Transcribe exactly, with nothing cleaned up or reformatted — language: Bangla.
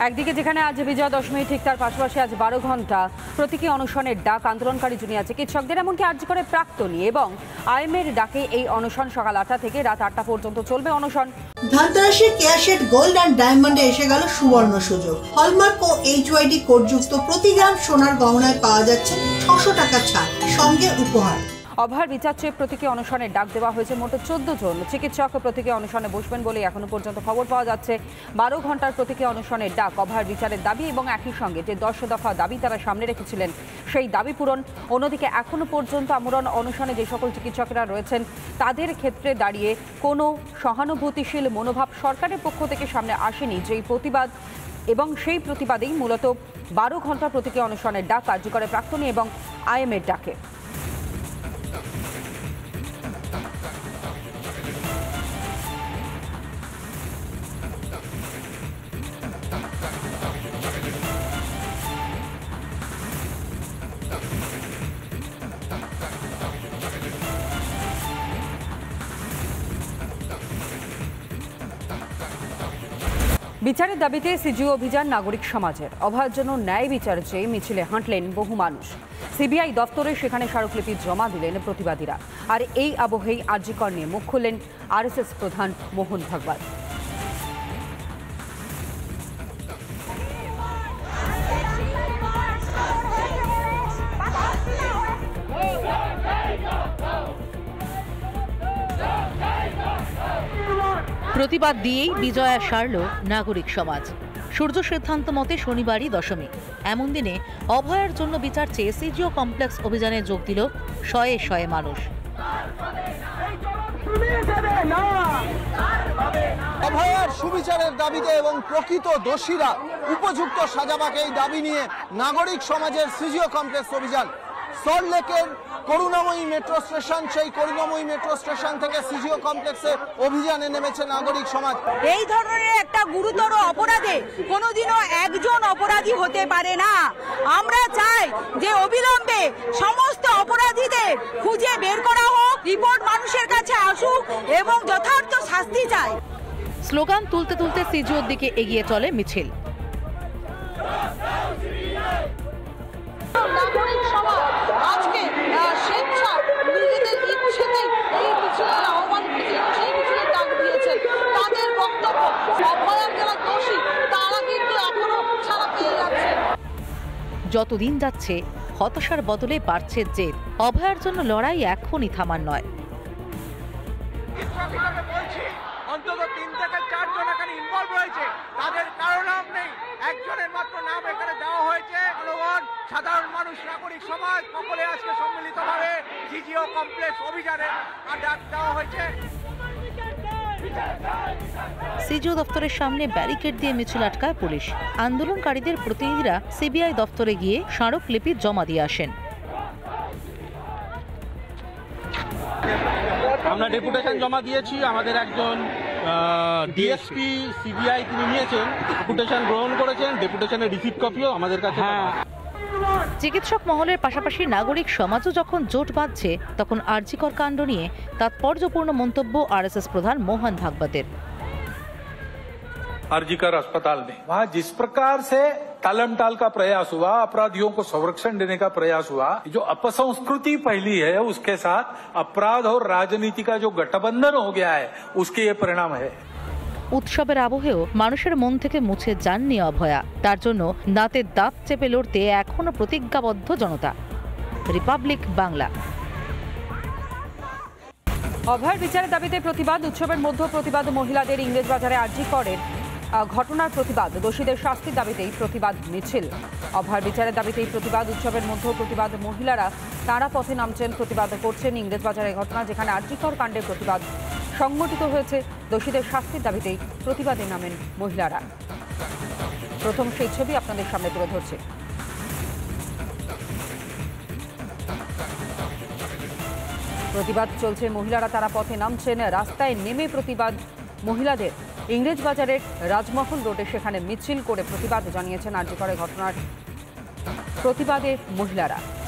একদিকে যেখানে আজ বিজয়া দশমী, ঠিক তার পাশাপাশি আজ বারো ঘন্টা প্রতীকী অনশনের ডাক আন্দোলনকারী জুনিয়র চিকিৎসকদের, এমনকি আর্জি করে প্রাক্তনী এবং আইএমের ডাকে এই অনশন সকাল আটটা থেকে রাত আটটা পর্যন্ত চলবে অনশন। ধানতেরাসে কেয়াশেড গোল্ড অ্যান্ড ডায়মন্ডে এসে গেল সুবর্ণ সুযোগ। হলমার্ক ও এইচওয়াইডি কোডযুক্ত প্রতি গ্রাম সোনার গহনায় পাওয়া যাচ্ছে ছশো টাকা ছাড়, সঙ্গে উপহার। অভয়ার বিচার চেয়ে প্রতীকী অনশনের ডাক দেওয়া হয়েছে। মোট চোদ্দ জন চিকিৎসক প্রতীকী অনশনে বসবেন বলে এখনো পর্যন্ত খবর পাওয়া যাচ্ছে। বারো ঘন্টার প্রতীকী অনশনের ডাক, অভয়ার বিচারের দাবি এবং একই সঙ্গে যে দশ দফা দাবি তারা সামনে রেখেছিলেন সেই দাবি পূরণ। অন্যদিকে এখনো পর্যন্ত আমরণ অনশনে যে সকল চিকিৎসকেরা রয়েছেন তাদের ক্ষেত্রে দাঁড়িয়ে কোনো সহানুভূতিশীল মনোভাব সরকারের পক্ষ থেকে সামনে আসেনি, যেই প্রতিবাদ এবং সেই প্রতিবাদেই মূলত বারো ঘন্টা প্রতীকী অনশনের ডাক কার্য করে প্রাক্তনী এবং আইএমের ডাকে। বিচারের দাবিতে সিজিও অভিযান নাগরিক সমাজের। অভয়ের জন্য ন্যায় বিচার চেয়ে মিছিলে হাঁটলেন বহু মানুষ। সিবিআই দপ্তরে সেখানে স্মারকলিপি জমা দিলেন প্রতিবাদীরা। আর এই আবহেই আরজি কর নিয়ে মুখ খুললেন আরএসএস প্রধান মোহন ভাগবত। প্রতিবাদ দিয়েই বিজয়া সারল নাগরিক সমাজ। সূর্য সিদ্ধান্ত মতে শনিবারই দশমী। এমন দিনে অভয়ার জন্য বিচার চেয়ে সিজিও কমপ্লেক্স অভিযানে যোগ দিল শয়ে শয়ে মানুষ। অভয়ার সুবিচারের দাবিতে এবং প্রকৃত দোষীরা উপযুক্ত সাজা পাক এই দাবি নিয়ে নাগরিক সমাজের সিজিও কমপ্লেক্স অভিযান। সল্টলেকের করুণাময়ী মেট্রো স্টেশন, সেই করুণাময়ী মেট্রো স্টেশন থেকে সিজিও কমপ্লেক্সে অভিযানে নেমেছে নাগরিক সমাজ। এই ধরনের একটা গুরুতর অপরাধে কোনোদিনও একজন অপরাধী হতে পারে না। আমরা চাই যে অবিলম্বে সমস্ত অপরাধীদের খুঁজে বের করা হোক, রিপোর্ট মানুষের কাছে আসুক এবং যথার্থ শাস্তি চাই। স্লোগান তুলতে তুলতে সিজিওর দিকে এগিয়ে চলে মিছিল। নাগরিক সমাজ আজকে স্বেচ্ছা নিজেদের ইচ্ছেতেই এই মিছিলের আহ্বান করেছেন, সেই মিছিলের ডাক দিয়েছেন। তাদের বক্তব্য, অভয়ার যারা দোষী তারা কিন্তু এখনো ছাড়া পেয়ে যাচ্ছে। যতদিন যাচ্ছে হতাশার বদলে বাড়ছে জেদ। অভয়ার জন্য লড়াই এখনই থামার নয়। অন্তত তিন থেকে চারজন এখানে ইনভলভ রয়েছে, তাদের কারো নাম নেই, একজনের মাত্র নাম এখানে দেওয়া হয়েছে। জনগণ, সাধারণ মানুষ, নাগরিক সমাজ সকলে আজকে সম্মিলিতভাবে সিজিও কমপ্লেক্স অভিযানে ডাক দেওয়া হয়েছে। সিজিও দপ্তরের সামনে ব্যারিকেড দিয়ে মিছিল আটকায় পুলিশ। আন্দোলনকারীদের প্রতিনিধিরা সিবিআই দপ্তরে গিয়ে স্মারকলিপি জমা দিয়ে আসেন। আমরা ডেপুটেশন জমা দিয়েছি। আমাদের একজন ডিএসপি সিবিআই তিনি নিয়েছেন, ডেপুটেশন গ্রহণ করেছেন, ডেপুটেশনের রিসিপ্ট কপিও আমাদের কাছে। চিকিৎসক মহলের পাশাপাশি নাগরিক সমাজও যখন জোট বাঁধছে, তখন আরজি কর কাণ্ড নিয়ে তাৎপর্যপূর্ণ মন্তব্য আরএসএস প্রধান মোহন ভাগবতের। आरजी कर अस्पताल में वहाँ जिस प्रकार से टालमटाल का प्रयास हुआ, अपराधियों को संरक्षण देने का प्रयास हुआ, जो अपसंस्कृति फैली है उसके साथ अपराध और राजनीति का जो गठबंधन हो गया है, उसके ये परिणाम है। উৎসবের আবহেও মানুষের মন থেকে মুছে যাননি অভয়া। তার জন্য দাঁতের দাঁত চেপে লড়তে এখনো প্রতিজ্ঞাবদ্ধ জনতা। রিপাবলিক বাংলা। অভয়ার বিচারের দাবিতে প্রতিবাদ, উৎসবের মধ্যে প্রতিবাদ। মহিলাদের ইংরেজ বাজারে আরজি করের ঘটনার প্রতিবাদ, দোষীদের শাস্তির দাবিতেই প্রতিবাদ মিছিল। অভয়ার বিচারের দাবিতেই প্রতিবাদ, উৎসবের মধ্যে প্রতিবাদ। মহিলারা তারা পথে নামছেন, প্রতিবাদ করছেন ইংরেজ বাজারের ঘটনা, যেখানে আরজি কর কাণ্ডের প্রতিবাদ সংগঠিত হয়েছে। দোষীদের শাস্তির দাবিতেই প্রতিবাদে নামেন মহিলারা। প্রথম সেই ছবি আপনাদের সামনে তুলে ধরছে। প্রতিবাদ চলছে, মহিলারা তারা পথে নামছেন, রাস্তায় নেমে প্রতিবাদ মহিলাদের। ইংরেজ বাজারের রাজমহল রোডে সেখানে মিছিল করে প্রতিবাদ জানিয়েছেন আরজি করের ঘটনার প্রতিবাদে মহিলারা।